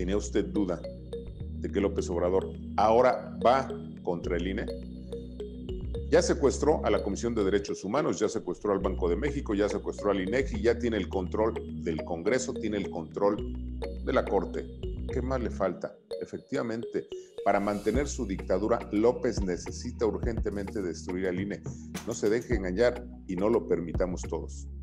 ¿Tenía usted duda de que López Obrador ahora va contra el INE? Ya secuestró a la Comisión de Derechos Humanos, ya secuestró al Banco de México, ya secuestró al INEGI, ya tiene el control del Congreso, tiene el control de la Corte. ¿Qué más le falta? Efectivamente, para mantener su dictadura, López necesita urgentemente destruir al INE. No se deje engañar y no lo permitamos todos.